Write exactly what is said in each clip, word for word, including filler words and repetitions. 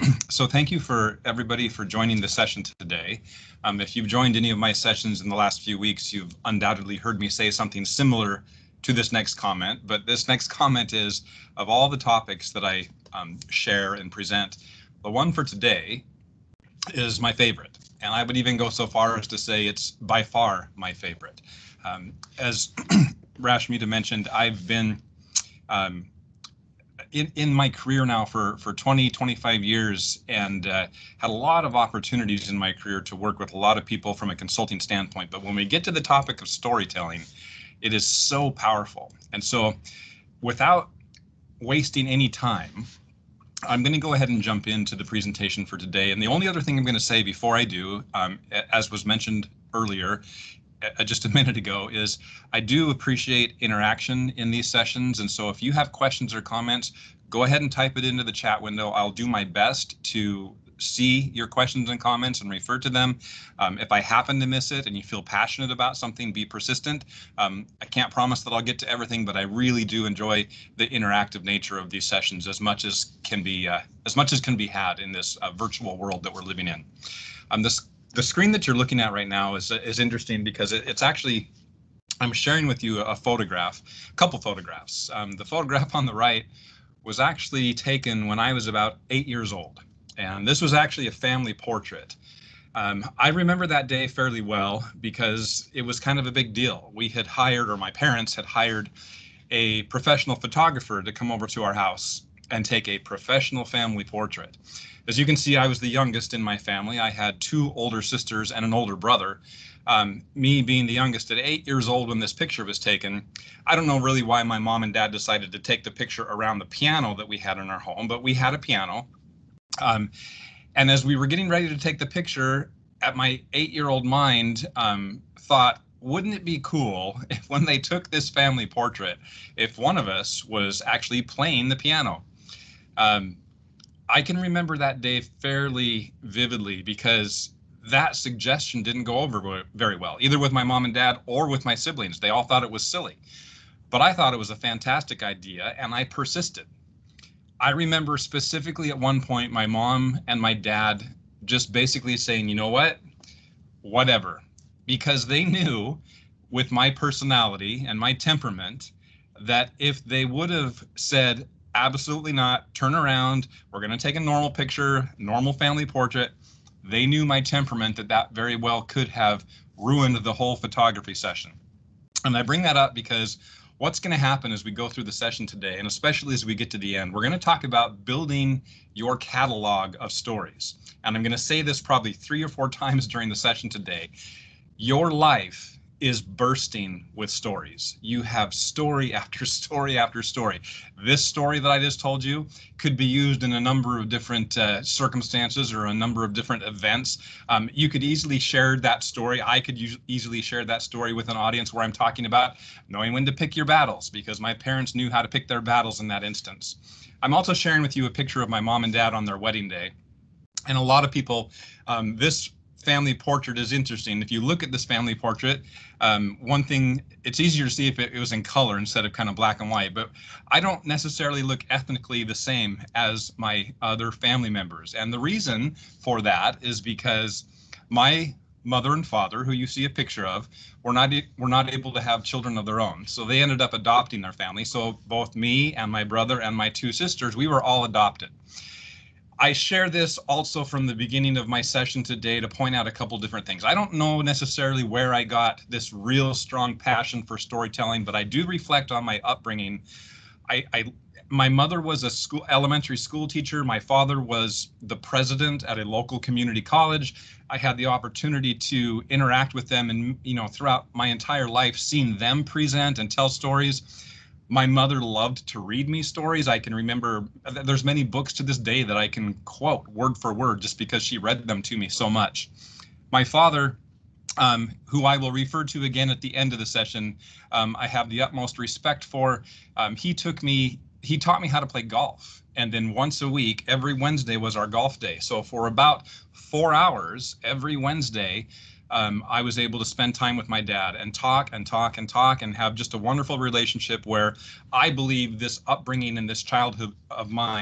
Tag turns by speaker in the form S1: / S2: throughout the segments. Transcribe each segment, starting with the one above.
S1: So thank you for everybody for joining the session today. Um, if you've joined any of my sessions in the last few weeks, you've undoubtedly heard me say something similar to this next comment, but this next comment is, of all the topics that I um, share and present, the one for today is my favorite. And I would even go so far as to say it's by far my favorite. Um, as Rashmita mentioned, I've been um, in, in my career now for, for twenty, twenty-five years, and uh, had a lot of opportunities in my career to work with a lot of people from a consulting standpoint. But when we get to the topic of storytelling, it is so powerful. And so without wasting any time, I'm going to go ahead and jump into the presentation for today. And the only other thing I'm going to say before I do, um, as was mentioned earlier, uh, just a minute ago, is I do appreciate interaction in these sessions. And so if you have questions or comments, go ahead and type it into the chat window. I'll do my best to see your questions and comments and refer to them. Um, if I happen to miss it and you feel passionate about something, be persistent. Um, I can't promise that I'll get to everything, but I really do enjoy the interactive nature of these sessions as much as can be uh, as much as can be had in this uh, virtual world that we're living in. Um, this the screen that you're looking at right now is is interesting because it, it's actually, I'm sharing with you a photograph, a couple photographs. Um, the photograph on the right was actually taken when I was about eight years old. And this was actually a family portrait. Um, I remember that day fairly well because it was kind of a big deal. We had hired, or my parents had hired, a professional photographer to come over to our house and take a professional family portrait. As you can see, I was the youngest in my family. I had two older sisters and an older brother. Um, me being the youngest at eight years old when this picture was taken, I don't know really why my mom and dad decided to take the picture around the piano that we had in our home, but we had a piano. Um, and as we were getting ready to take the picture, at my eight-year-old mind um, thought, wouldn't it be cool if when they took this family portrait, if one of us was actually playing the piano? Um, I can remember that day fairly vividly because that suggestion didn't go over very well, either with my mom and dad or with my siblings. They all thought it was silly, but I thought it was a fantastic idea, and I persisted. I remember specifically at one point, my mom and my dad just basically saying, you know what, whatever, because they knew with my personality and my temperament that if they would have said, absolutely not, turn around, we're going to take a normal picture, normal family portrait, they knew my temperament that that very well could have ruined the whole photography session. And I bring that up because what's going to happen as we go through the session today, and especially as we get to the end, we're going to talk about building your catalog of stories. And I'm going to say this probably three or four times during the session today. Your life is bursting with stories. You have story after story after story. This story that I just told you could be used in a number of different uh, circumstances or a number of different events. Um, you could easily share that story. I could easily share that story with an audience where I'm talking about knowing when to pick your battles, because my parents knew how to pick their battles in that instance. I'm also sharing with you a picture of my mom and dad on their wedding day. And a lot of people, um, this family portrait is interesting. If you look at this family portrait, um, one thing, it's easier to see if it, it was in color instead of kind of black and white, but I don't necessarily look ethnically the same as my other family members. And the reason for that is because my mother and father, who you see a picture of, were not were not able to have children of their own. So they ended up adopting their family. So both me and my brother and my two sisters, we were all adopted. I share this also from the beginning of my session today to point out a couple different things. I don't know necessarily where I got this real strong passion for storytelling, but I do reflect on my upbringing. I, I my mother was a school elementary school teacher. My father was the president at a local community college. I had the opportunity to interact with them, and you know, throughout my entire life, seeing them present and tell stories. My mother loved to read me stories. I can remember there's many books to this day that I can quote word for word just because she read them to me so much. My father, um, who I will refer to again at the end of the session, um, I have the utmost respect for. Um, he took me, he taught me how to play golf. And then once a week, every Wednesday was our golf day. So for about four hours every Wednesday, Um, I was able to spend time with my dad and talk and talk and talk and have just a wonderful relationship where I believe this upbringing and this childhood of mine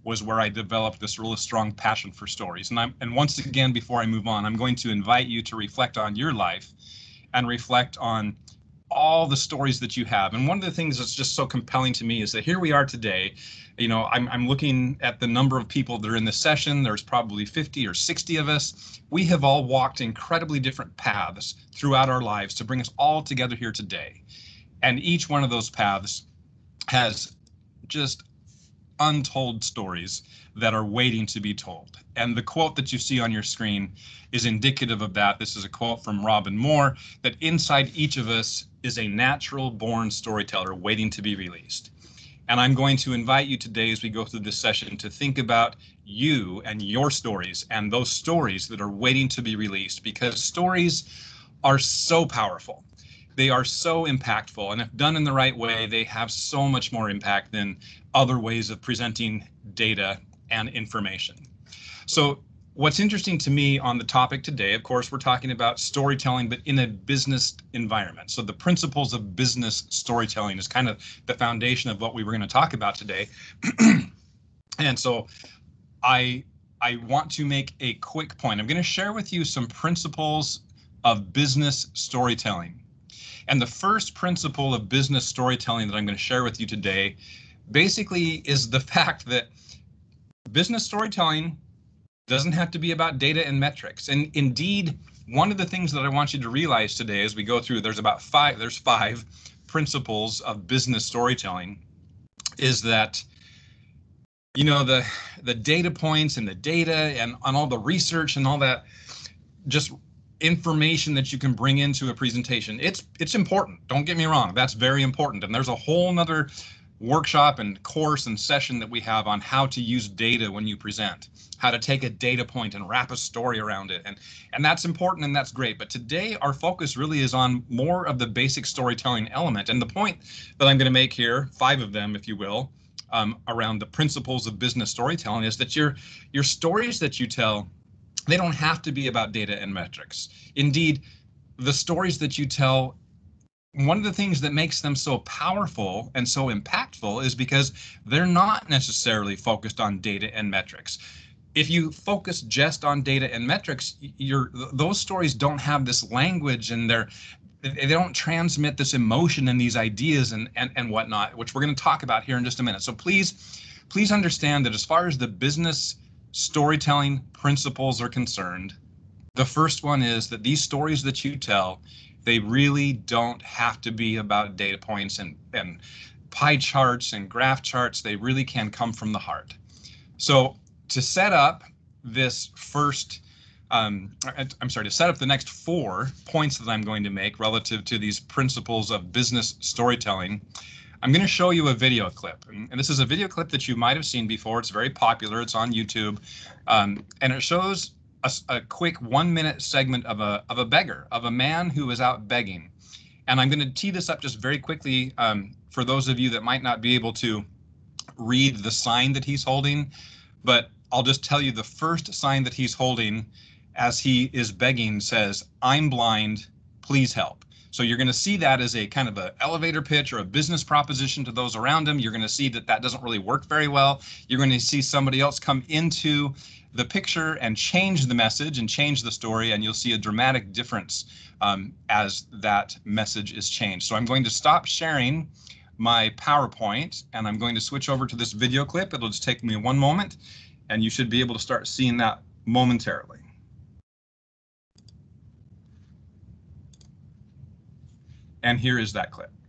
S1: was where I developed this really strong passion for stories. And I'm, and once again, before I move on, I'm going to invite you to reflect on your life and reflect on all the stories that you have. And one of the things that's just so compelling to me is that here we are today. You know, I'm, I'm looking at the number of people that are in this session. There's probably fifty or sixty of us. We have all walked incredibly different paths throughout our lives to bring us all together here today. And each one of those paths has just untold stories that are waiting to be told. And the quote that you see on your screen is indicative of that. This is a quote from Robin Moore, that inside each of us is a natural born storyteller waiting to be released. And I'm going to invite you today as we go through this session to think about you and your stories and those stories that are waiting to be released, because stories are so powerful. They are so impactful, and if done in the right way, they have so much more impact than other ways of presenting data and information. So what's interesting to me on the topic today, of course, we're talking about storytelling, but in a business environment. So the principles of business storytelling is kind of the foundation of what we were going to talk about today. And so I, I want to make a quick point. I'm going to share with you some principles of business storytelling. And the first principle of business storytelling that I'm going to share with you today basically is the fact that business storytelling doesn't have to be about data and metrics. And indeed, one of the things that I want you to realize today as we go through, there's about five, there's five principles of business storytelling, is that, you know, the, the data points and the data and on all the research and all that, just information that you can bring into a presentation. It's it's important. Don't get me wrong. That's very important. And there's a whole nother workshop and course and session that we have on how to use data when you present, how to take a data point and wrap a story around it. And, and that's important and that's great. But today our focus really is on more of the basic storytelling element. And the point that I'm going to make here, five of them, if you will, um, around the principles of business storytelling, is that your, your stories that you tell, they don't have to be about data and metrics. Indeed, the stories that you tell, one of the things that makes them so powerful and so impactful is because they're not necessarily focused on data and metrics. If you focus just on data and metrics, you're, those stories don't have this language, and they're, they don't transmit this emotion and these ideas and, and, and whatnot, which we're going to talk about here in just a minute. So please, please understand that as far as the business storytelling principles are concerned, the first one is that these stories that you tell, they really don't have to be about data points and, and pie charts and graph charts. They really can come from the heart. So to set up this first, um, I'm sorry, to set up the next four points that I'm going to make relative to these principles of business storytelling, I'm going to show you a video clip. And this is a video clip that you might have seen before. It's very popular. It's on YouTube. Um, and it shows a, a quick one minute segment of a, of a beggar, of a man who is out begging. And I'm going to tee this up just very quickly um, for those of you that might not be able to read the sign that he's holding. But I'll just tell you the first sign that he's holding as he is begging says, "I'm blind, please help." So you're going to see that as a kind of an elevator pitch or a business proposition to those around him. You're going to see that that doesn't really work very well. You're going to see somebody else come into the picture and change the message and change the story, and you'll see a dramatic difference um, as that message is changed. So I'm going to stop sharing my PowerPoint, and I'm going to switch over to this video clip. It'll just take me one moment, and you should be able to start seeing that momentarily. And here is that clip.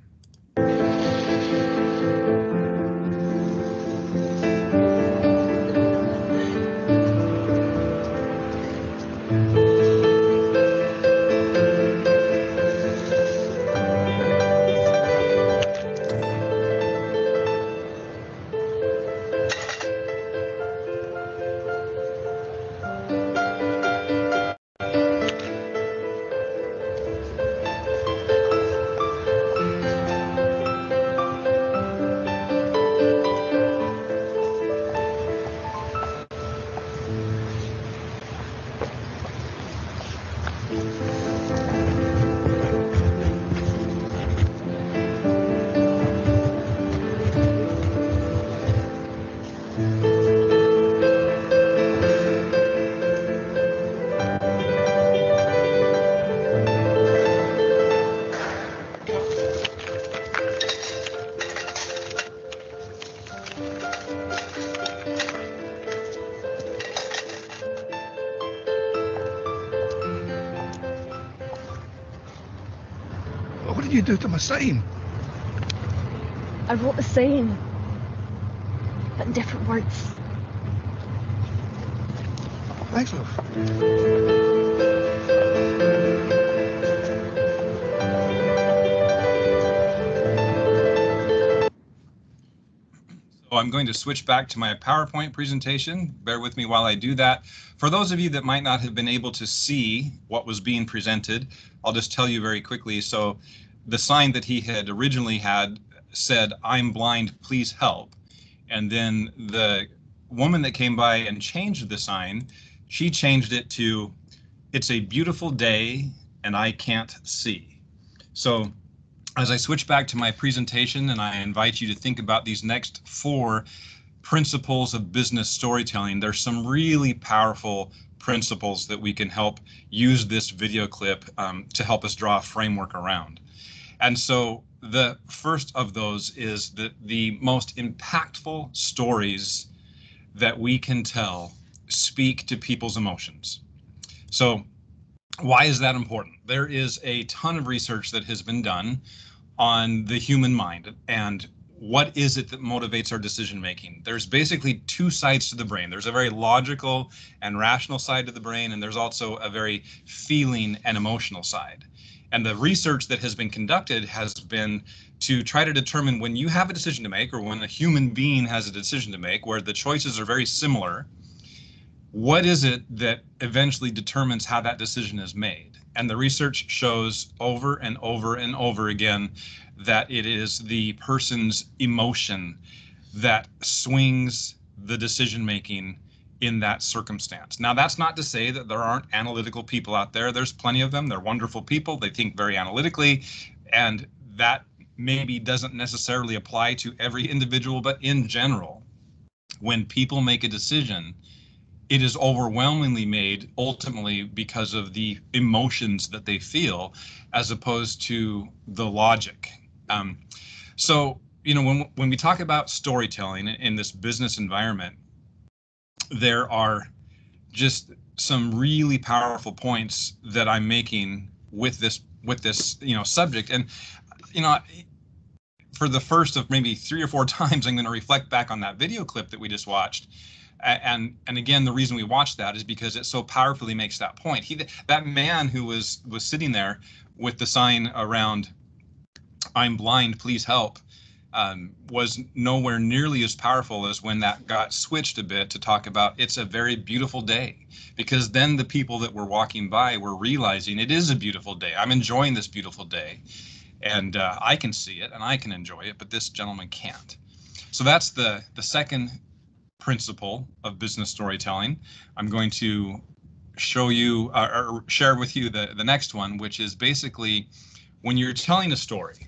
S2: did you do to my sign?
S3: I wrote the same, but in different words.
S2: Thanks, love.
S1: So I'm going to switch back to my PowerPoint presentation. Bear with me while I do that. For those of you that might not have been able to see what was being presented, I'll just tell you very quickly. So the sign that he had originally had said, "I'm blind, please help." And then the woman that came by and changed the sign, she changed it to, "It's a beautiful day and I can't see." So as I switch back to my presentation, and I invite you to think about these next four principles of business storytelling, there's some really powerful principles that we can help use this video clip um, to help us draw a framework around. And so the first of those is that the most impactful stories that we can tell speak to people's emotions. So why is that important? There is a ton of research that has been done on the human mind and what is it that motivates our decision making. There's basically two sides to the brain. There's a very logical and rational side to the brain, and there's also a very feeling and emotional side. And the research that has been conducted has been to try to determine when you have a decision to make, or when a human being has a decision to make where the choices are very similar, what is it that eventually determines how that decision is made? And the research shows over and over and over again that it is the person's emotion that swings the decision making in that circumstance. Now, that's not to say that there aren't analytical people out there. There's plenty of them. They're wonderful people. They think very analytically, and that maybe doesn't necessarily apply to every individual, but in general, when people make a decision, it is overwhelmingly made ultimately because of the emotions that they feel, as opposed to the logic. Um, so, you know, when when we talk about storytelling in this business environment, there are just some really powerful points that I'm making with this with this you know subject. And you know, for the first of maybe three or four times, I'm going to reflect back on that video clip that we just watched. And and again, the reason we watched that is because it so powerfully makes that point. He that man who was was sitting there with the sign around, "I'm blind, please help," um, was nowhere nearly as powerful as when that got switched a bit to talk about, "It's a very beautiful day," because then the people that were walking by were realizing it is a beautiful day. I'm enjoying this beautiful day, and uh, I can see it and I can enjoy it, but this gentleman can't. So that's the the second principle of business storytelling. I'm going to show you uh, or share with you the, the next one, which is basically when you're telling a story,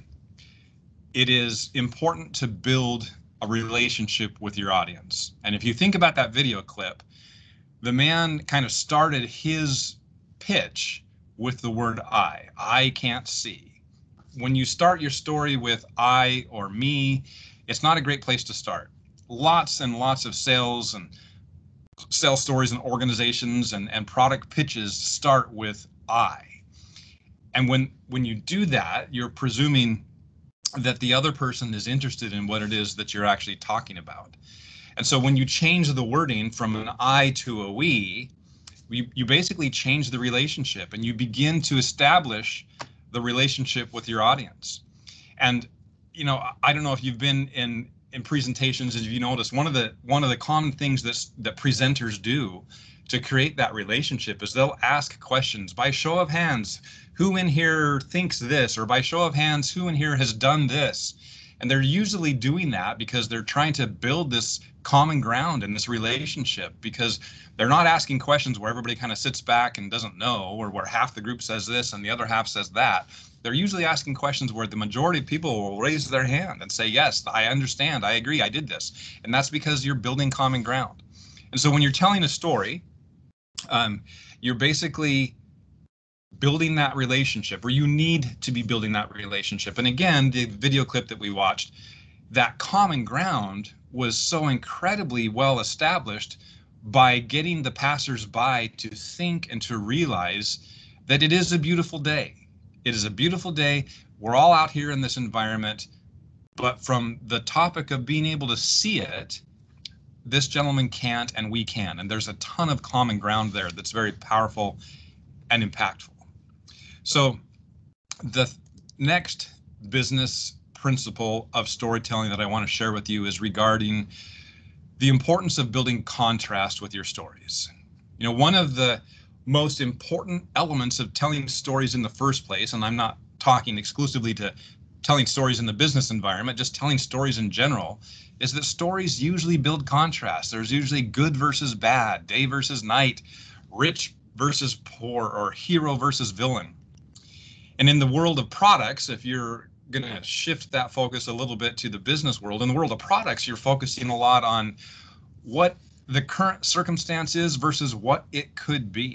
S1: it is important to build a relationship with your audience. And if you think about that video clip, the man kind of started his pitch with the word I. I can't see. When you start your story with I or me, it's not a great place to start. Lots and lots of sales and sales stories and organizations and, and product pitches start with I. And when when you do that, you're presuming that the other person is interested in what it is that you're actually talking about. And so when you change the wording from an I to a we, you, you basically change the relationship and you begin to establish the relationship with your audience. And you know, I don't know if you've been in in presentations, as you notice, one of the one of the common things that that presenters do to create that relationship is they'll ask questions by show of hands. Who in here thinks this? Or by show of hands, who in here has done this? And they're usually doing that because they're trying to build this common ground in this relationship, because they're not asking questions where everybody kind of sits back and doesn't know, or where half the group says this and the other half says that. They're usually asking questions where the majority of people will raise their hand and say, yes, I understand, I agree, I did this. And that's because you're building common ground. And so when you're telling a story, um, you're basically building that relationship, or you need to be building that relationship. And again, the video clip that we watched, that common ground was so incredibly well established by getting the passersby to think and to realize that it is a beautiful day. It is a beautiful day. We're all out here in this environment, but from the topic of being able to see it, this gentleman can't and we can. And there's a ton of common ground there that's very powerful and impactful. So the next business principle of storytelling that I want to share with you is regarding the importance of building contrast with your stories. You know, one of the most important elements of telling stories in the first place, and I'm not talking exclusively to telling stories in the business environment, just telling stories in general, is that stories usually build contrast. There's usually good versus bad, day versus night, rich versus poor, or hero versus villain. And in the world of products, if you're going to shift that focus a little bit to the business world, in the world of products, you're focusing a lot on what the current circumstance is versus what it could be.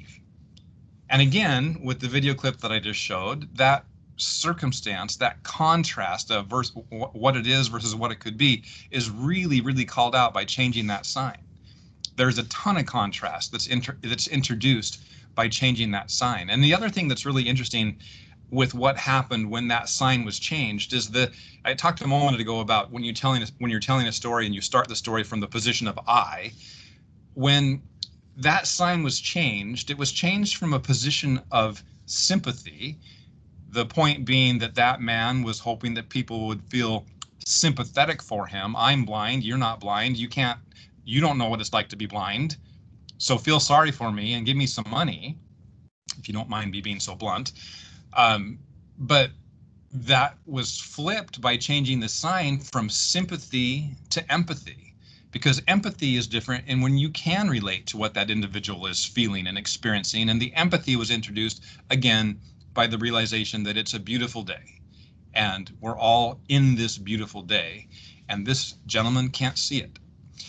S1: And again, with the video clip that I just showed, that circumstance, that contrast of versus what it is versus what it could be, is really, really called out by changing that sign. There's a ton of contrast that's inter that's introduced by changing that sign. And the other thing that's really interesting with what happened when that sign was changed is that I talked a moment ago about when you're telling when you're telling a story and you start the story from the position of I. When that sign was changed, it was changed from a position of sympathy. The point being that that man was hoping that people would feel sympathetic for him. I'm blind, you're not blind, you can't, you don't know what it's like to be blind. So feel sorry for me and give me some money, if you don't mind me being so blunt. Um, but that was flipped by changing the sign from sympathy to empathy, because empathy is different. And when you can relate to what that individual is feeling and experiencing, and the empathy was introduced again by the realization that it's a beautiful day and we're all in this beautiful day and this gentleman can't see it.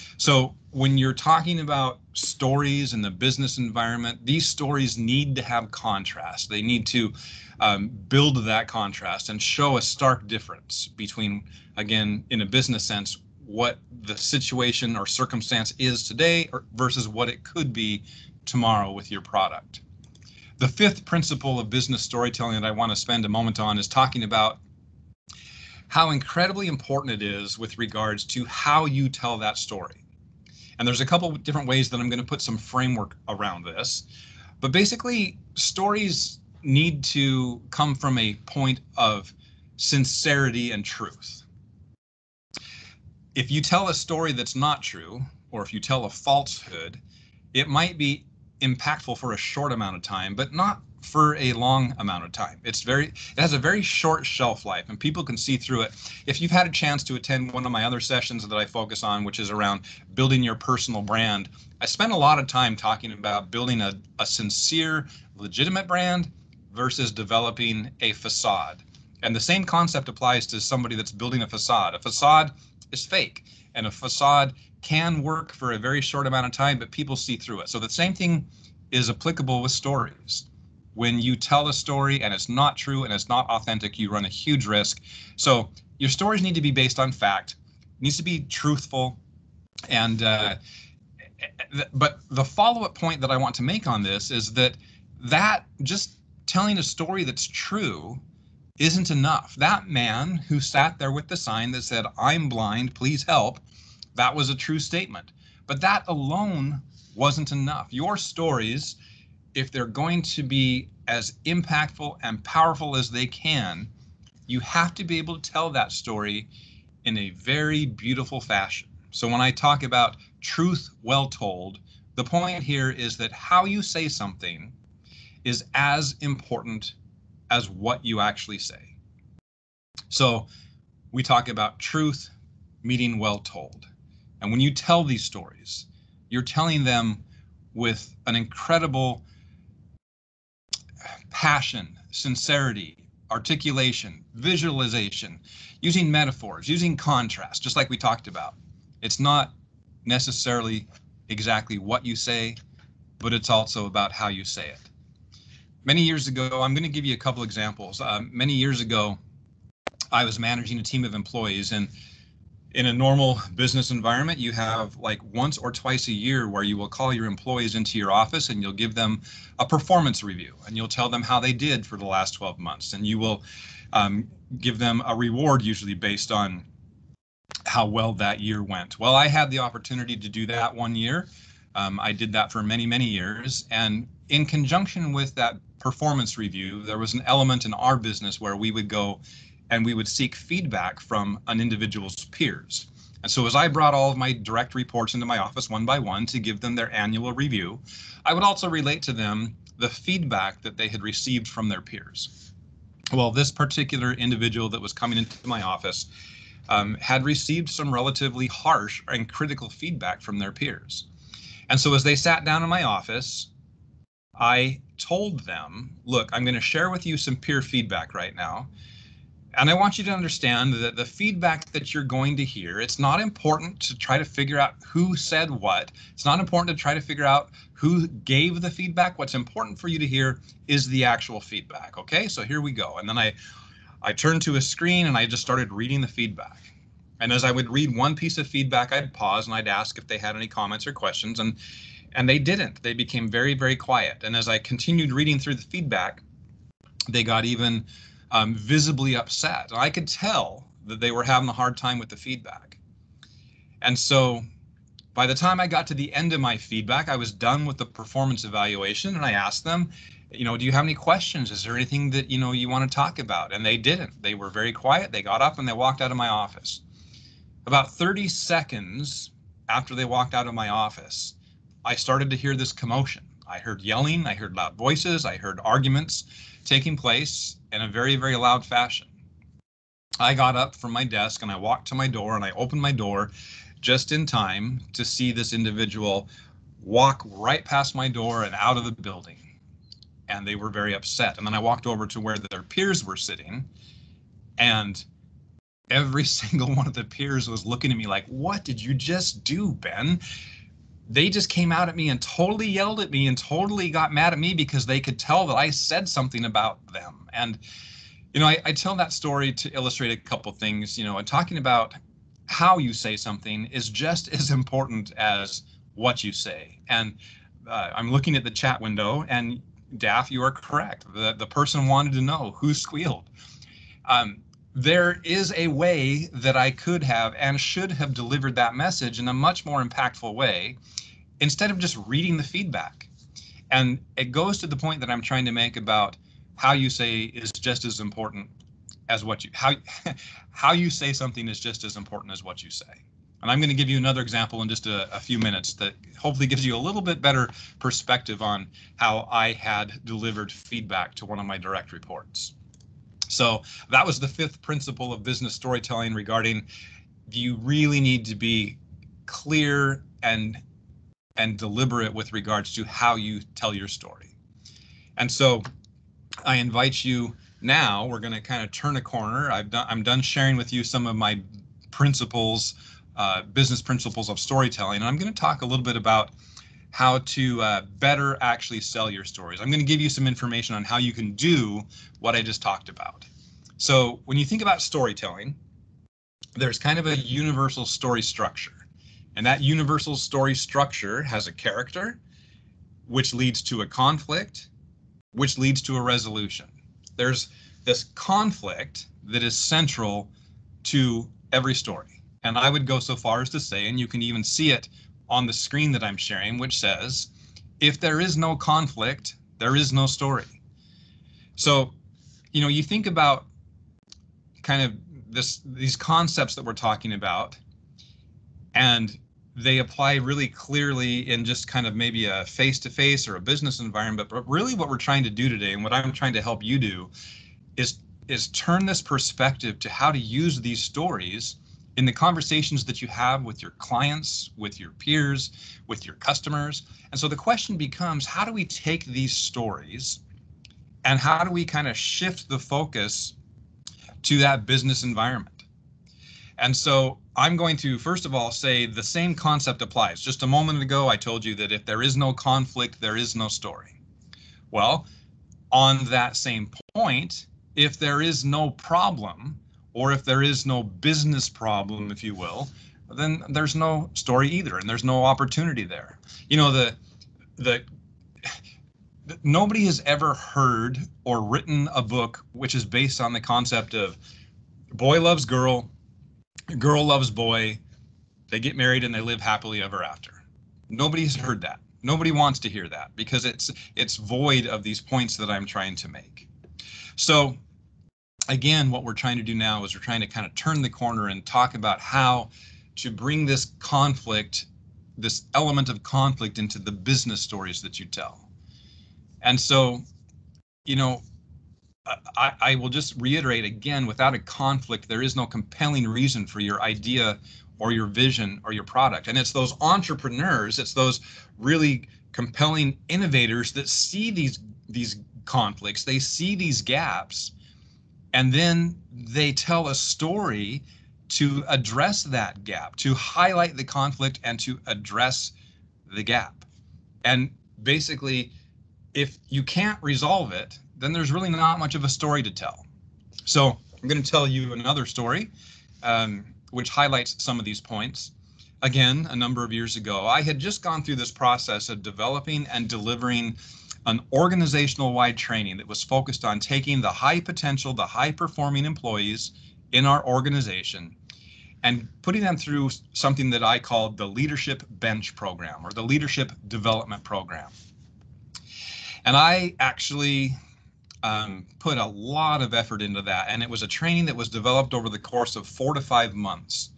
S1: So when you're talking about stories in the business environment, these stories need to have contrast. They need to um, build that contrast and show a stark difference between, again, in a business sense, what the situation or circumstance is today or versus what it could be tomorrow with your product. The fifth principle of business storytelling that I want to spend a moment on is talking about how incredibly important it is with regards to how you tell that story. And there's a couple of different ways that I'm going to put some framework around this. But basically, stories need to come from a point of sincerity and truth. If you tell a story that's not true, or if you tell a falsehood, it might be impactful for a short amount of time, but not for a long amount of time. It's very, it has a very short shelf life and people can see through it. If you've had a chance to attend one of my other sessions that I focus on, which is around building your personal brand, I spend a lot of time talking about building a, a sincere, legitimate brand versus developing a facade. And the same concept applies to somebody that's building a facade. A facade is fake, and a facade can work for a very short amount of time, but people see through it. So the same thing is applicable with stories. When you tell a story and it's not true and it's not authentic, you run a huge risk. So your stories need to be based on fact, it needs to be truthful. And uh, but the follow-up point that I want to make on this is that that just telling a story that's true isn't enough. That man who sat there with the sign that said, "I'm blind, please help," that was a true statement. But that alone wasn't enough. Your stories, if they're going to be as impactful and powerful as they can, you have to be able to tell that story in a very beautiful fashion. So when I talk about truth well told, the point here is that how you say something is as important as what you actually say. So we talk about truth meeting well told. And when you tell these stories, you're telling them with an incredible passion, sincerity, articulation, visualization, using metaphors, using contrast, just like we talked about. It's not necessarily exactly what you say, but it's also about how you say it. Many years ago, I'm going to give you a couple examples. Um, many years ago, I was managing a team of employees, and in a normal business environment, you have like once or twice a year where you will call your employees into your office and you'll give them a performance review and you'll tell them how they did for the last twelve months. And you will um, give them a reward, usually based on how well that year went. Well, I had the opportunity to do that one year. Um, I did that for many, many years. And in conjunction with that performance review, there was an element in our business where we would go and we would seek feedback from an individual's peers. And so as I brought all of my direct reports into my office one by one to give them their annual review, I would also relate to them the feedback that they had received from their peers. Well, this particular individual that was coming into my office um, had received some relatively harsh and critical feedback from their peers. And so as they sat down in my office, I told them, look, I'm going to share with you some peer feedback right now. And I want you to understand that the feedback that you're going to hear, it's not important to try to figure out who said what. It's not important to try to figure out who gave the feedback. What's important for you to hear is the actual feedback. Okay, so here we go. And then I, I turned to a screen and I just started reading the feedback. And as I would read one piece of feedback, I'd pause and I'd ask if they had any comments or questions. And, and they didn't. They became very, very quiet. And as I continued reading through the feedback, they got even Um, visibly upset. I could tell that they were having a hard time with the feedback. And so by the time I got to the end of my feedback, I was done with the performance evaluation and I asked them, you know, do you have any questions? Is there anything that, you know, you want to talk about? And they didn't. They were very quiet. They got up and they walked out of my office. About thirty seconds after they walked out of my office, I started to hear this commotion. I heard yelling, I heard loud voices, I heard arguments taking place in a very, very loud fashion. I got up from my desk and I walked to my door and I opened my door just in time to see this individual walk right past my door and out of the building. And they were very upset. And then I walked over to where their peers were sitting, and every single one of the peers was looking at me like, what did you just do, Ben? They just came out at me and totally yelled at me and totally got mad at me because they could tell that I said something about them. And, you know, I, I tell that story to illustrate a couple things, you know, and talking about how you say something is just as important as what you say. And uh, I'm looking at the chat window, and Daff, you are correct. The, the person wanted to know who squealed. Um, there is a way that I could have and should have delivered that message in a much more impactful way instead of just reading the feedback. And it goes to the point that I'm trying to make about how you say is just as important as what you, how, how you say something is just as important as what you say. And I'm going to give you another example in just a, a few minutes that hopefully gives you a little bit better perspective on how I had delivered feedback to one of my direct reports. So that was the fifth principle of business storytelling regarding, you really need to be clear and and deliberate with regards to how you tell your story. And so I invite you now, we're going to kind of turn a corner. I've done, I'm done sharing with you some of my principles, uh, business principles of storytelling. And I'm going to talk a little bit about how to uh, better actually sell your stories. I'm going to give you some information on how you can do what I just talked about. So when you think about storytelling, there's kind of a universal story structure. And that universal story structure has a character, which leads to a conflict, which leads to a resolution. There's this conflict that is central to every story. And I would go so far as to say, and you can even see it on the screen that I'm sharing, which says, if there is no conflict, there is no story. So, you know, you think about kind of this, these concepts that we're talking about, and they apply really clearly in just kind of maybe a face-to-face or a business environment. But really what we're trying to do today, and what I'm trying to help you do, is, is turn this perspective to how to use these stories in the conversations that you have with your clients, with your peers, with your customers. And so the question becomes, how do we take these stories and how do we kind of shift the focus to that business environment? And so I'm going to, first of all, say the same concept applies. Just a moment ago, I told you that if there is no conflict, there is no story. Well, on that same point, if there is no problem, or if there is no business problem, if you will, then there's no story either, and there's no opportunity there. You know, the the nobody has ever heard or written a book which is based on the concept of boy loves girl, girl loves boy, they get married and they live happily ever after. Nobody's heard that. Nobody wants to hear that because it's it's void of these points that I'm trying to make. So again, what we're trying to do now is we're trying to kind of turn the corner and talk about how to bring this conflict, this element of conflict into the business stories that you tell. And so, you know, I, I will just reiterate again, without a conflict, there is no compelling reason for your idea or your vision or your product. And it's those entrepreneurs, it's those really compelling innovators that see these, these conflicts, they see these gaps, and then they tell a story to address that gap, to highlight the conflict and to address the gap. And basically, if you can't resolve it, then there's really not much of a story to tell. So I'm going to tell you another story, um, which highlights some of these points. Again, a number of years ago, I had just gone through this process of developing and delivering an organizational-wide training that was focused on taking the high potential, the high-performing employees in our organization and putting them through something that I called the Leadership Bench Program or the Leadership Development Program. And I actually um, put a lot of effort into that, and it was a training that was developed over the course of four to five months.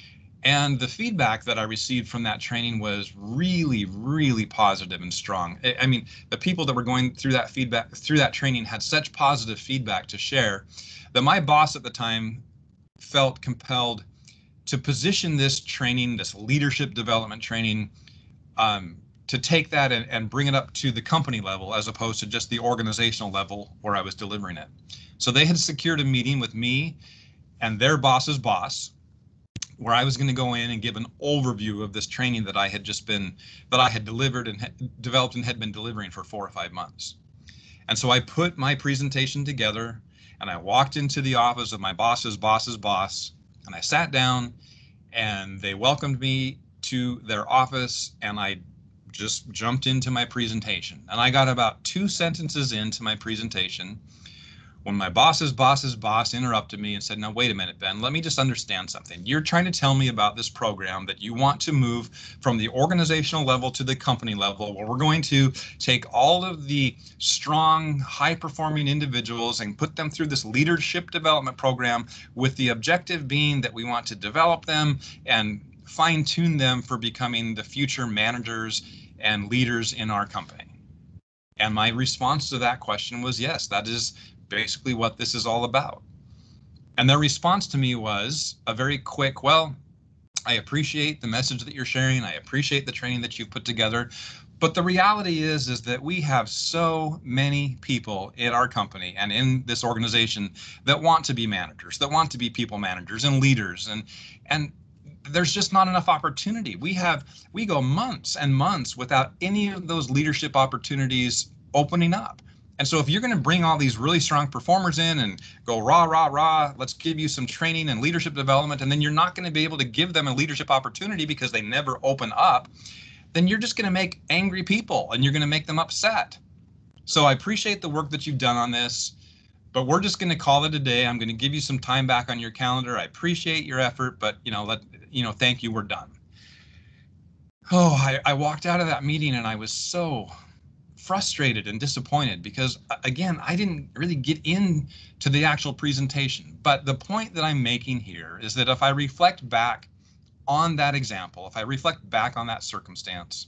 S1: And the feedback that I received from that training was really, really positive and strong. I mean, the people that were going through that feedback, through that training had such positive feedback to share that my boss at the time felt compelled to position this training, this leadership development training, um, to take that and, and bring it up to the company level as opposed to just the organizational level where I was delivering it. So they had secured a meeting with me and their boss's boss, where I was going to go in and give an overview of this training that I had just been, that I had delivered and developed and had been delivering for four or five months. And so I put my presentation together and I walked into the office of my boss's boss's boss, and I sat down and they welcomed me to their office, and I just jumped into my presentation. And I got about two sentences into my presentation when my boss's boss's boss interrupted me and said, "Now, wait a minute, Ben, let me just understand something. You're trying to tell me about this program that you want to move from the organizational level to the company level, where we're going to take all of the strong, high-performing individuals and put them through this leadership development program with the objective being that we want to develop them and fine-tune them for becoming the future managers and leaders in our company." And my response to that question was, yes, that is basically what this is all about. And their response to me was a very quick, "Well, I appreciate the message that you're sharing. I appreciate the training that you've put together. But the reality is, is that we have so many people in our company and in this organization that want to be managers, that want to be people managers and leaders. And, and there's just not enough opportunity. We have, we go months and months without any of those leadership opportunities opening up. And so if you're going to bring all these really strong performers in and go rah, rah, rah, let's give you some training and leadership development, and then you're not going to be able to give them a leadership opportunity because they never open up, then you're just going to make angry people and you're going to make them upset. So I appreciate the work that you've done on this, but we're just going to call it a day. I'm going to give you some time back on your calendar. I appreciate your effort, but you know, let, you know, thank you, we're done. Oh, I, I walked out of that meeting and I was so frustrated and disappointed because, again, I didn't really get into the actual presentation. But the point that I'm making here is that if I reflect back on that example, if I reflect back on that circumstance,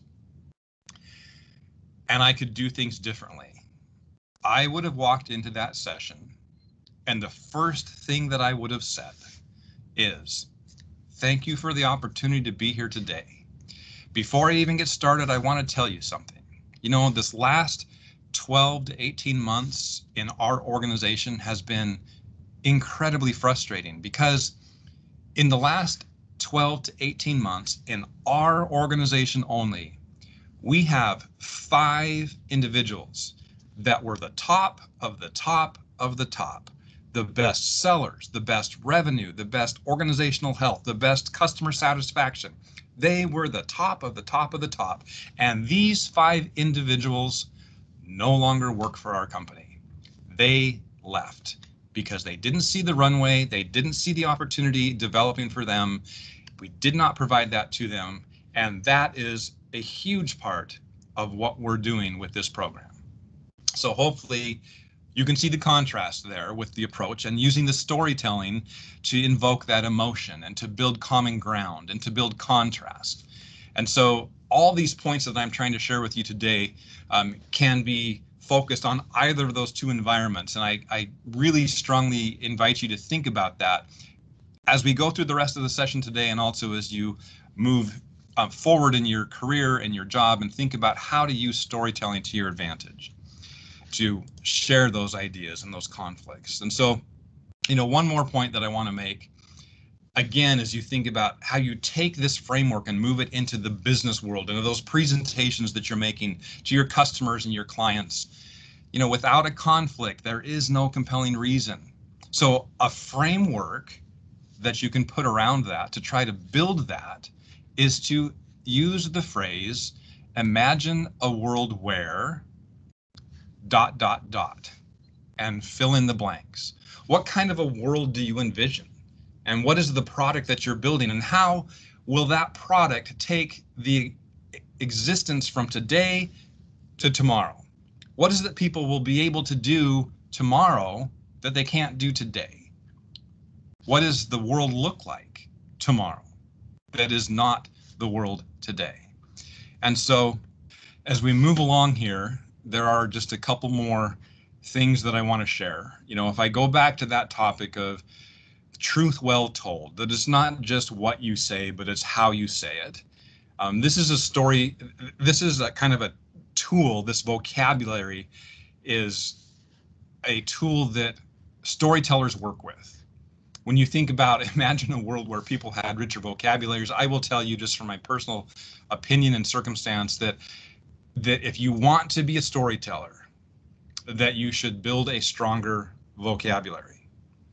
S1: and I could do things differently, I would have walked into that session and the first thing that I would have said is, "Thank you for the opportunity to be here today. Before I even get started, I want to tell you something. You know, this last twelve to eighteen months in our organization has been incredibly frustrating because in the last twelve to eighteen months in our organization only, we have five individuals that were the top of the top of the top, the best sellers, the best revenue, the best organizational health, the best customer satisfaction. They were the top of the top of the top. And these five individuals no longer work for our company. They left because they didn't see the runway, they didn't see the opportunity developing for them. We did not provide that to them, and that is a huge part of what we're doing with this program. So hopefully you can see the contrast there with the approach and using the storytelling to invoke that emotion and to build common ground and to build contrast. And so all these points that I'm trying to share with you today um, can be focused on either of those two environments. And I, I really strongly invite you to think about that as we go through the rest of the session today, and also as you move uh, forward in your career and your job, and think about how to use storytelling to your advantage to share those ideas and those conflicts. And so, you know, one more point that I want to make, again, as you think about how you take this framework and move it into the business world, into those presentations that you're making to your customers and your clients, you know, without a conflict, there is no compelling reason. So a framework that you can put around that to try to build that is to use the phrase, imagine a world where dot, dot, dot, and fill in the blanks. What kind of a world do you envision? And what is the product that you're building? And how will that product take the existence from today to tomorrow? What is it that people will be able to do tomorrow that they can't do today? What does the world look like tomorrow that is not the world today? And so as we move along here, there are just a couple more things that I want to share. You know, if I go back to that topic of truth well told, that it's not just what you say, but it's how you say it. Um, this is a story, this is a kind of a tool, this vocabulary is a tool that storytellers work with. When you think about, imagine a world where people had richer vocabularies, I will tell you just from my personal opinion and circumstance that that if you want to be a storyteller, that you should build a stronger vocabulary.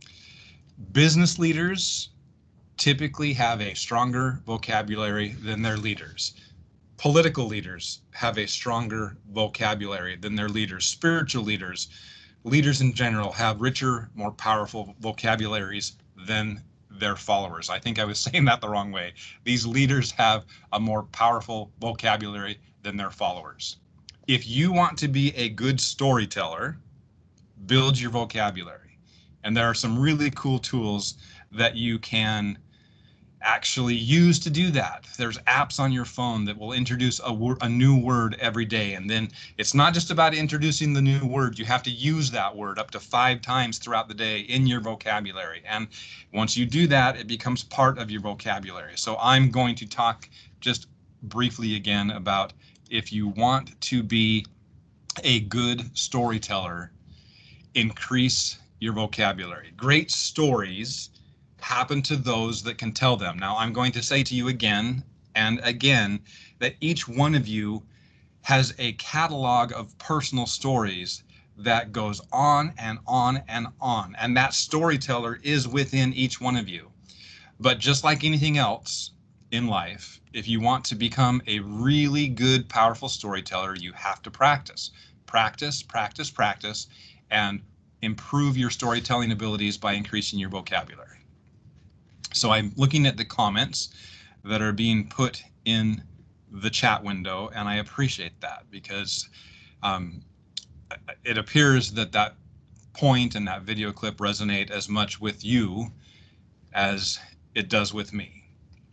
S1: Business leaders typically have a stronger vocabulary than their leaders. Political leaders have a stronger vocabulary than their leaders. Spiritual leaders, leaders in general, have richer, more powerful vocabularies than their followers. I think I was saying that the wrong way. These leaders have a more powerful vocabulary than their followers. If you want to be a good storyteller, build your vocabulary. And there are some really cool tools that you can actually use to do that. There's apps on your phone that will introduce a, wor- a new word every day. And then it's not just about introducing the new word. You have to use that word up to five times throughout the day in your vocabulary. And once you do that, it becomes part of your vocabulary. So I'm going to talk just briefly again about if you want to be a good storyteller, increase your vocabulary. Great stories happen to those that can tell them. Now, I'm going to say to you again and again that each one of you has a catalog of personal stories that goes on and on and on. And that storyteller is within each one of you. But just like anything else in life, if you want to become a really good, powerful storyteller, you have to practice, practice, practice, practice, and improve your storytelling abilities by increasing your vocabulary. So I'm looking at the comments that are being put in the chat window, and I appreciate that because um, it appears that that point and that video clip resonate as much with you as it does with me.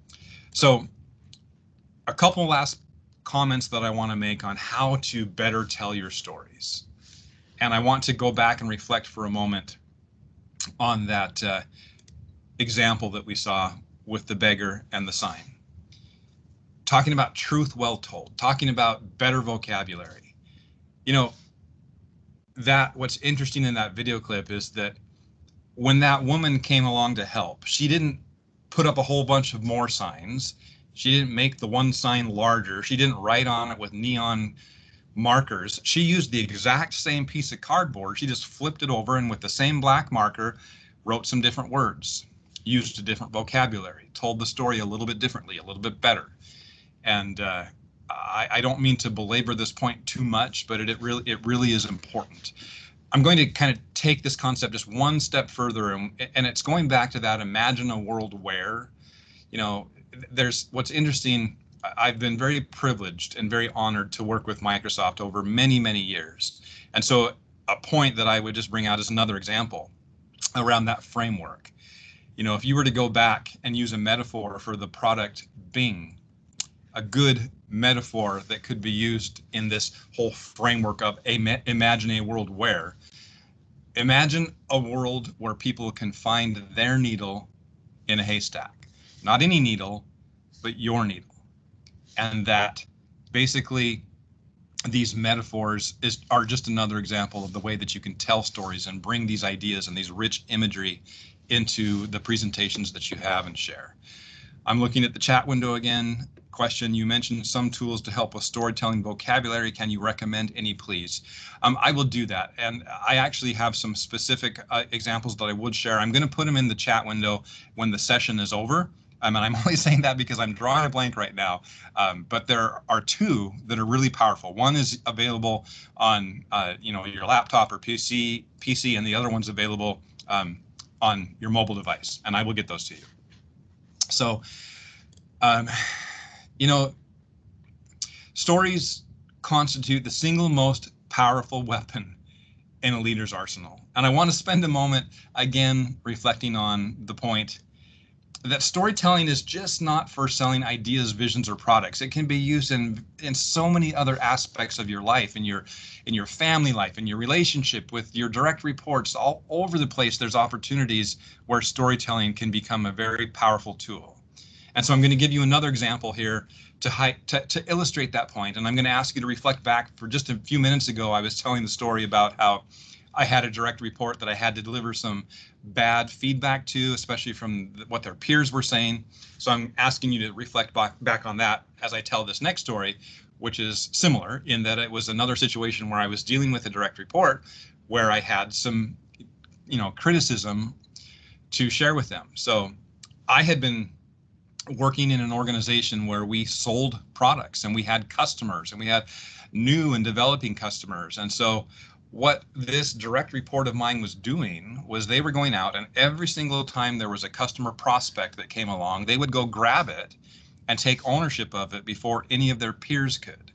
S1: So a couple last comments that I want to make on how to better tell your stories. And I want to go back and reflect for a moment on that uh, example that we saw with the beggar and the sign. Talking about truth well told, talking about better vocabulary. You know, that what's interesting in that video clip is that when that woman came along to help, she didn't put up a whole bunch of more signs. She didn't make the one sign larger. She didn't write on it with neon markers. She used the exact same piece of cardboard. She just flipped it over and with the same black marker wrote some different words, used a different vocabulary, told the story a little bit differently, a little bit better. And uh, I, I don't mean to belabor this point too much, but it, it really it really is important. I'm going to kind of take this concept just one step further, and, and it's going back to that imagine a world where, you know, there's what's interesting. I've been very privileged and very honored to work with Microsoft over many, many years. And so a point that I would just bring out as another example around that framework. You know, if you were to go back and use a metaphor for the product Bing, a good metaphor that could be used in this whole framework of a, imagine a world where, imagine a world where people can find their needle in a haystack, not any needle, but your needle. And that basically these metaphors is are just another example of the way that you can tell stories and bring these ideas and these rich imagery into the presentations that you have and share. I'm looking at the chat window again. Question, you mentioned some tools to help with storytelling vocabulary. Can you recommend any, please? Um, I will do that. And I actually have some specific uh, examples that I would share. I'm going to put them in the chat window when the session is over. Um, and I'm only saying that because I'm drawing a blank right now. Um, but there are two that are really powerful. One is available on uh, you know, your laptop or P C, P C, and the other one's available um, on your mobile device. And I will get those to you. So, um, you know, stories constitute the single most powerful weapon in a leader's arsenal. And I want to spend a moment again reflecting on the point that storytelling is just not for selling ideas, visions, or products. It can be used in in so many other aspects of your life, in your in your family life, in your relationship with your direct reports. All over the place, there's opportunities where storytelling can become a very powerful tool. And so I'm going to give you another example here to, hi to, to illustrate that point. And I'm going to ask you to reflect back. For just a few minutes ago, I was telling the story about how I had a direct report that I had to deliver some bad feedback to, especially from what their peers were saying. So I'm asking you to reflect back, back on that as I tell this next story, which is similar in that it was another situation where I was dealing with a direct report where I had some, you know, criticism to share with them. So I had been working in an organization where we sold products and we had customers and we had new and developing customers. And so what this direct report of mine was doing was they were going out, and every single time there was a customer prospect that came along, they would go grab it and take ownership of it before any of their peers could.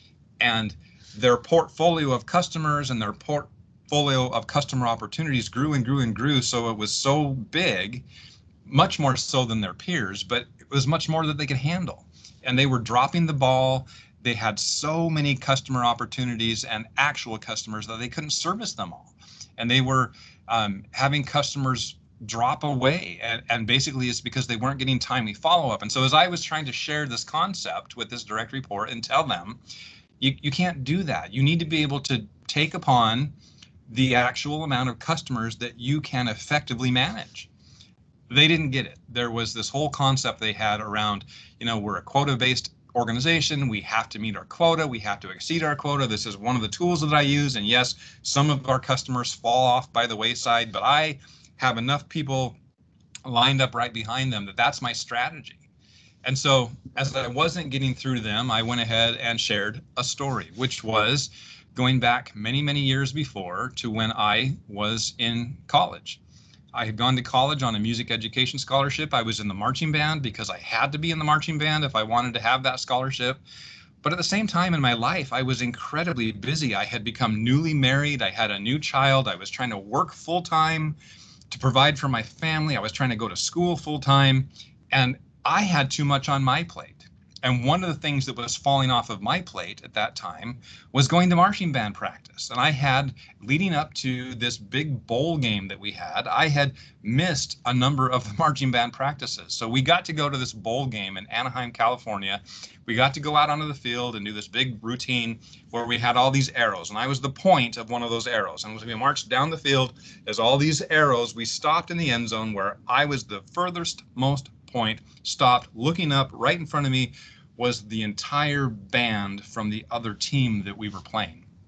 S1: And their portfolio of customers and their portfolio of customer opportunities grew and grew and grew. So it was so big, much more so than their peers, but it was much more that they could handle. And they were dropping the ball. They had so many customer opportunities and actual customers that they couldn't service them all. And they were um, having customers drop away. And, and basically it's because they weren't getting timely follow-up. And so as I was trying to share this concept with this direct report and tell them, you, you can't do that. You need to be able to take upon the actual amount of customers that you can effectively manage. They didn't get it. There was this whole concept they had around, you know, we're a quota-based organization. We have to meet our quota. We have to exceed our quota. This is one of the tools that I use. And yes, some of our customers fall off by the wayside, but I have enough people lined up right behind them that that's my strategy. And so as I wasn't getting through to them, I went ahead and shared a story, which was going back many, many years before to when I was in college. I had gone to college on a music education scholarship. I was in the marching band because I had to be in the marching band if I wanted to have that scholarship. But at the same time in my life, I was incredibly busy. I had become newly married. I had a new child. I was trying to work full time to provide for my family. I was trying to go to school full time, and I had too much on my plate. And one of the things that was falling off of my plate at that time was going to marching band practice. And I had, leading up to this big bowl game that we had, I had missed a number of the marching band practices. So we got to go to this bowl game in Anaheim, California. We got to go out onto the field and do this big routine where we had all these arrows. And I was the point of one of those arrows. And as we marched down the field, as all these arrows, we stopped in the end zone where I was the furthest most point, stopped, looking up. Right in front of me was the entire band from the other team that we were playing.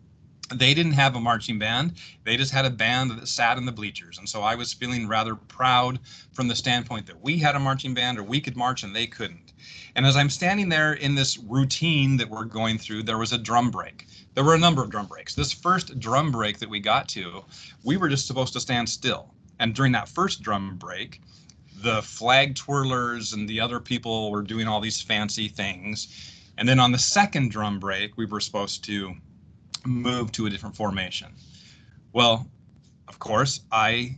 S1: They didn't have a marching band. They just had a band that sat in the bleachers. And so I was feeling rather proud from the standpoint that we had a marching band, or we could march and they couldn't. And as I'm standing there in this routine that we're going through, there was a drum break. There were a number of drum breaks. This first drum break that we got to, we were just supposed to stand still. And during that first drum break, the flag twirlers and the other people were doing all these fancy things. And then on the second drum break, we were supposed to move to a different formation. Well, of course, I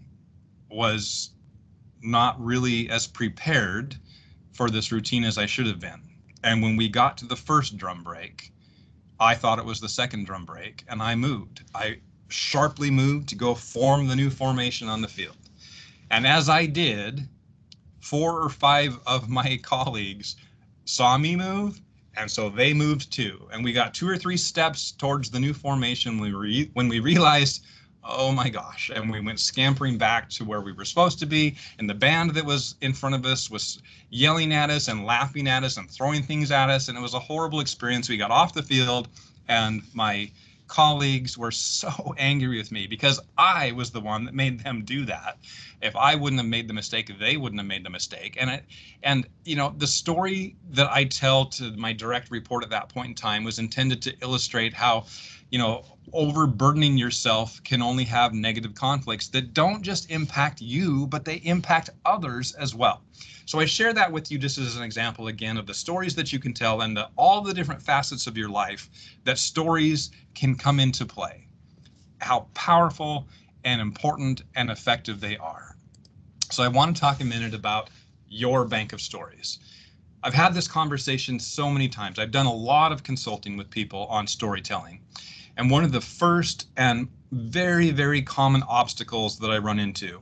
S1: was not really as prepared for this routine as I should have been. And when we got to the first drum break, I thought it was the second drum break, and I moved. I sharply moved to go form the new formation on the field. And as I did, four or five of my colleagues saw me move, and so they moved too. And we got two or three steps towards the new formation when we, re when we realized, oh my gosh, and we went scampering back to where we were supposed to be. And the band that was in front of us was yelling at us and laughing at us and throwing things at us. And it was a horrible experience. We got off the field, and my colleagues were so angry with me because I was the one that made them do that. If I wouldn't have made the mistake, they wouldn't have made the mistake. And it, and you know, the story that I tell to my direct report at that point in time was intended to illustrate how, you know, overburdening yourself can only have negative conflicts that don't just impact you, but they impact others as well. So I share that with you just as an example, again, of the stories that you can tell and the, all the different facets of your life that stories can come into play, how powerful and important and effective they are. So I want to talk a minute about your bank of stories. I've had this conversation so many times. I've done a lot of consulting with people on storytelling. And one of the first and very, very common obstacles that I run into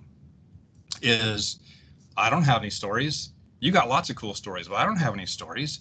S1: is, I don't have any stories. You got lots of cool stories, but I don't have any stories.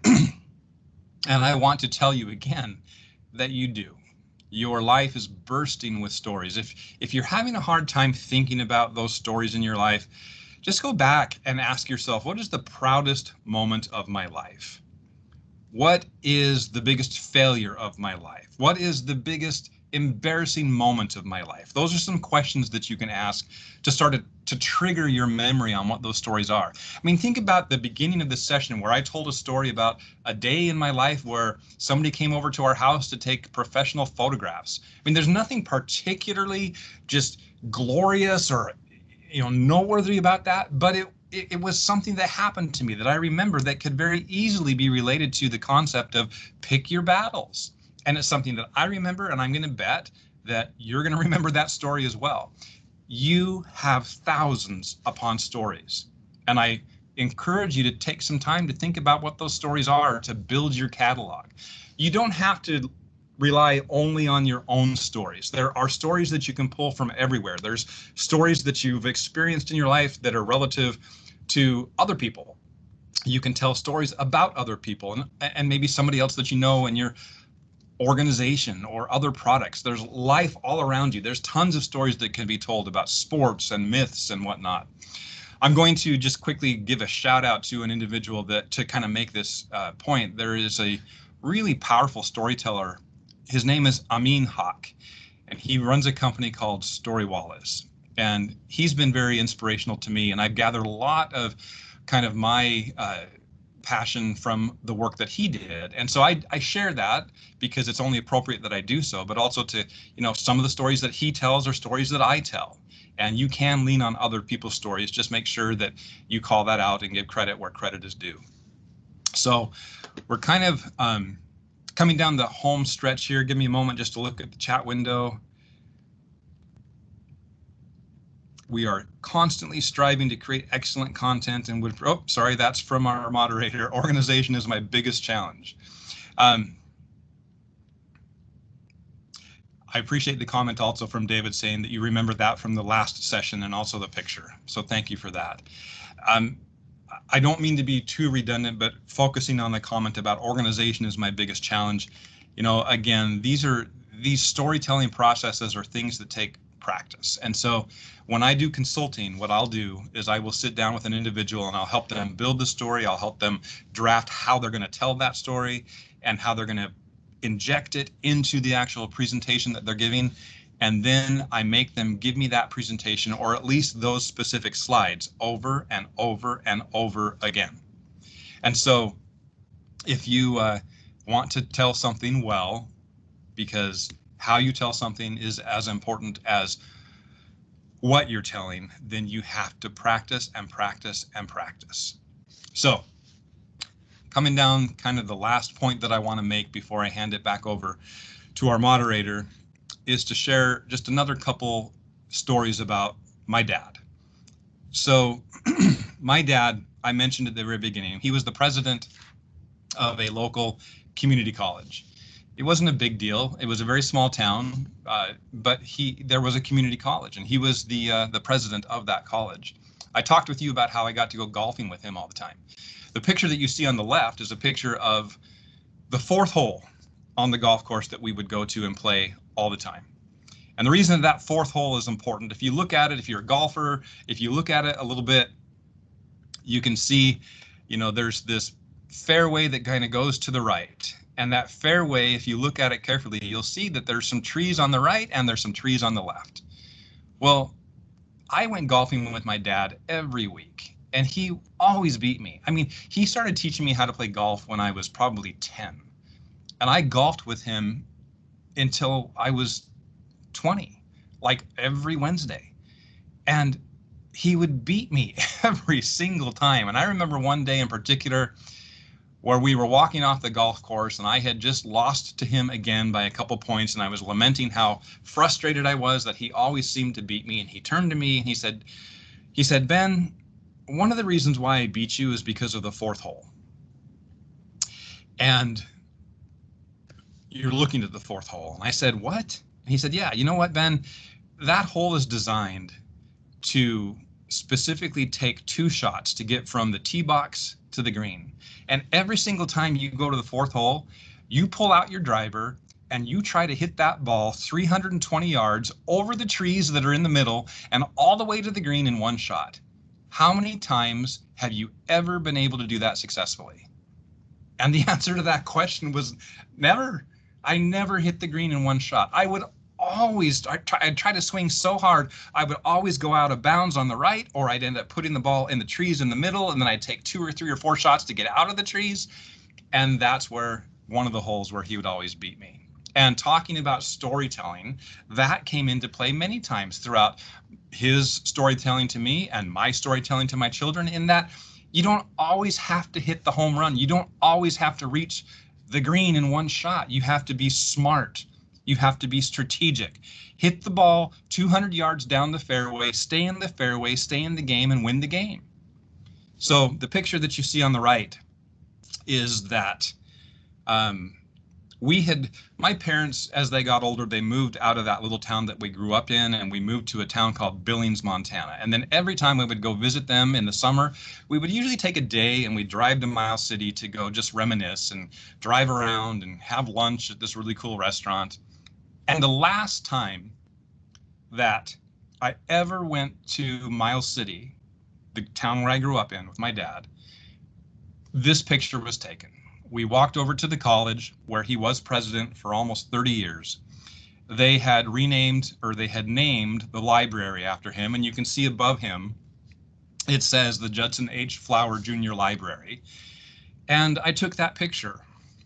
S1: And I want to tell you again that you do. Your life is bursting with stories. If, if you're having a hard time thinking about those stories in your life, just go back and ask yourself, what is the proudest moment of my life? What is the biggest failure of my life? What is the biggest embarrassing moment of my life? Those are some questions that you can ask to start to, to trigger your memory on what those stories are. I mean, think about the beginning of the session where I told a story about a day in my life where somebody came over to our house to take professional photographs. I mean, there's nothing particularly just glorious or, you know, noteworthy about that, but it It, it was something that happened to me that I remember that could very easily be related to the concept of pick your battles. And it's something that I remember, and I'm going to bet that you're going to remember that story as well. You have thousands upon stories, and I encourage you to take some time to think about what those stories are to build your catalog. You don't have to rely only on your own stories. There are stories that you can pull from everywhere. There's stories that you've experienced in your life that are relative to other people. You can tell stories about other people and, and maybe somebody else that you know in your organization or other products. There's life all around you. There's tons of stories that can be told about sports and myths and whatnot. I'm going to just quickly give a shout out to an individual that to kind of make this uh, point. There is a really powerful storyteller. His name is Amin Haq, and he runs a company called Story Wallace. And he's been very inspirational to me, and I've gathered a lot of kind of my uh, passion from the work that he did. And so I, I share that because it's only appropriate that I do so, but also to, you know, some of the stories that he tells are stories that I tell. And you can lean on other people's stories. Just make sure that you call that out and give credit where credit is due. So we're kind of um, coming down the home stretch here. Give me a moment just to look at the chat window. We are constantly striving to create excellent content and would, oh, sorry, that's from our moderator. Organization is my biggest challenge. Um, I appreciate the comment also from David saying that you remember that from the last session and also the picture. So thank you for that. Um, I don't mean to be too redundant, but focusing on the comment about organization is my biggest challenge. You know, again, these are these storytelling processes are things that take practice. And so when I do consulting, what I'll do is I will sit down with an individual and I'll help them build the story. I'll help them draft how they're going to tell that story and how they're going to inject it into the actual presentation that they're giving, and then I make them give me that presentation, or at least those specific slides, over and over and over again. And so if you uh, want to tell something well, because how you tell something is as important as what you're telling, then you have to practice and practice and practice. So coming down, kind of the last point that I want to make before I hand it back over to our moderator is to share just another couple stories about my dad. So my dad, I mentioned at the very beginning, he was the president of a local community college. It wasn't a big deal. It was a very small town, uh, but he there was a community college, and he was the uh, the president of that college. I talked with you about how I got to go golfing with him all the time. The picture that you see on the left is a picture of the fourth hole on the golf course that we would go to and play all the time. And the reason that fourth hole is important, if you look at it, if you're a golfer, if you look at it a little bit, you can see, you know, there's this fairway that kind of goes to the right. And that fairway, if you look at it carefully, you'll see that there's some trees on the right and there's some trees on the left. Well, I went golfing with my dad every week, and he always beat me. I mean, he started teaching me how to play golf when I was probably ten. And I golfed with him until I was twenty, like every Wednesday. And he would beat me every single time. And I remember one day in particular where we were walking off the golf course, and I had just lost to him again by a couple points, and I was lamenting how frustrated I was that he always seemed to beat me. And he turned to me and he said, he said, "Ben, one of the reasons why I beat you is because of the fourth hole." And you're looking at the fourth hole. And I said, "What?" And he said, "Yeah, you know what, Ben? That hole is designed to specifically take two shots to get from the tee box to the green. And every single time you go to the fourth hole, you pull out your driver and you try to hit that ball three hundred twenty yards over the trees that are in the middle and all the way to the green in one shot. How many times have you ever been able to do that successfully?" And the answer to that question was never. I never hit the green in one shot. I would always, I try, I'd try to swing so hard, I would always go out of bounds on the right, or I'd end up putting the ball in the trees in the middle, and then I'd take two or three or four shots to get out of the trees. And that's where one of the holes where he would always beat me. And talking about storytelling, that came into play many times throughout his storytelling to me and my storytelling to my children, in that you don't always have to hit the home run. You don't always have to reach the green in one shot. You have to be smart. You have to be strategic. Hit the ball two hundred yards down the fairway, stay in the fairway, stay in the game, and win the game. So the picture that you see on the right is that um, we had, my parents, as they got older, they moved out of that little town that we grew up in, and we moved to a town called Billings, Montana. And then every time we would go visit them in the summer, we would usually take a day and we'd drive to Miles City to go just reminisce and drive around and have lunch at this really cool restaurant. And the last time that I ever went to Miles City, the town where I grew up in with my dad, this picture was taken. We walked over to the college where he was president for almost thirty years. They had renamed, or they had named the library after him, and you can see above him, it says the Judson H. Flower Junior Library. And I took that picture.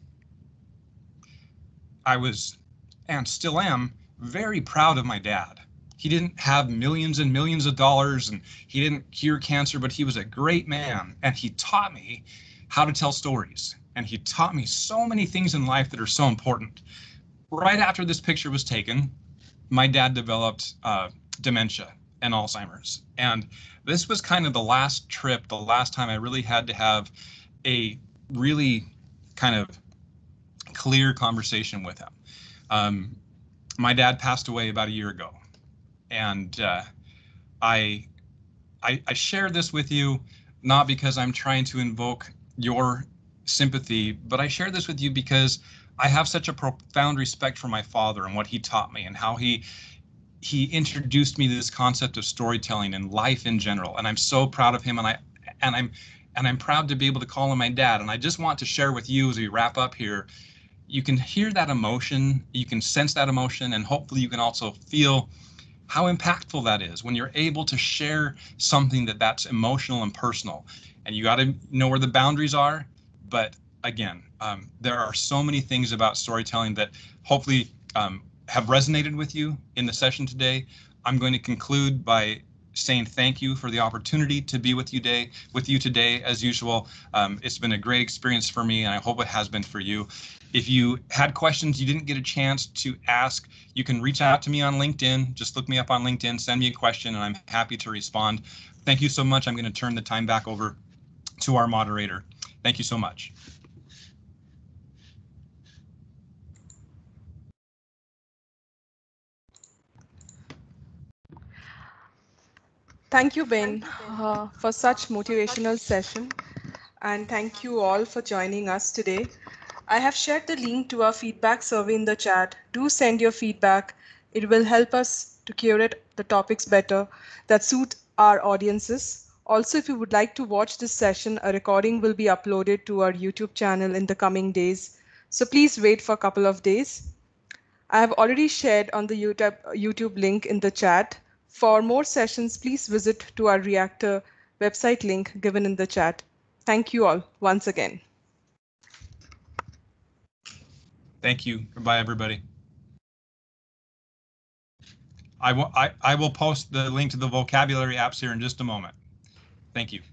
S1: I was, and still am, very proud of my dad. He didn't have millions and millions of dollars, and he didn't cure cancer, but he was a great man, and he taught me how to tell stories. And he taught me so many things in life that are so important. Right after this picture was taken, my dad developed uh, dementia and Alzheimer's. And this was kind of the last trip, the last time I really had to have a really kind of clear conversation with him. Um, my dad passed away about a year ago. And uh, I, I, I share this with you, not because I'm trying to invoke your sympathy, but I share this with you because I have such a profound respect for my father and what he taught me and how he he introduced me to this concept of storytelling and life in general. And I'm so proud of him, and I and I'm and I'm proud to be able to call him my dad. And I just want to share with you as we wrap up here, you can hear that emotion, you can sense that emotion, and hopefully you can also feel how impactful that is when you're able to share something that that's emotional and personal. And you got to know where the boundaries are. But again, um, there are so many things about storytelling that hopefully um, have resonated with you in the session today. I'm going to conclude by saying thank you for the opportunity to be with you today. With you today, as usual, um, it's been a great experience for me, and I hope it has been for you. If you had questions you didn't get a chance to ask, you can reach out to me on LinkedIn. Just look me up on LinkedIn, send me a question, and I'm happy to respond. Thank you so much. I'm going to turn the time back over to our moderator. Thank you so much.
S4: Thank you, Ben, uh, for such motivational session, and thank you all for joining us today. I have shared the link to our feedback survey in the chat. Do send your feedback. It will help us to curate the topics better that suit our audiences. Also, if you would like to watch this session, a recording will be uploaded to our YouTube channel in the coming days. So please wait for a couple of days. I have already shared on the YouTube, YouTube link in the chat. For more sessions, please visit to our Reactor website link given in the chat. Thank you all once again.
S1: Thank you. Goodbye, everybody. I will, I, I will post the link to the vocabulary apps here in just a moment. Thank you.